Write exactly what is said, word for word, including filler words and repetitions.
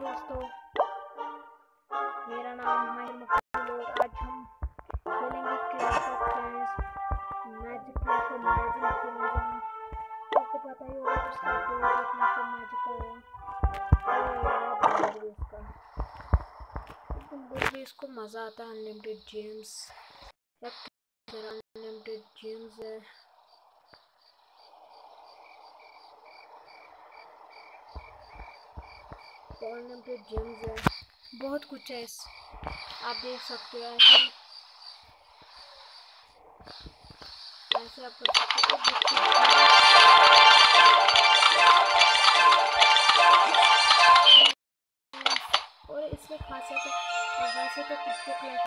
दोस्तों, मेरा नाम माहिर मुकम्मल और आज हम खेलेंगे Clash of Clans magic clash of magic खेलेंगे हम। आपको पता ही होगा उसका पेज क्लैश ऑफ मैजिक का है। तो यार आप बोलोगे इसका तुम बोलोगे इसको मज़ा आता है। अनलिमिटेड जेम्स अनलिमिटेड जेम्स है। अनलिमिटेड जेम्स है, बहुत कुछ है इस, आप देख सकते हो। ऐसे ऐसे आप कर सकते हो। और इसमें खासियत है, वैसे तो कुछ क्लैश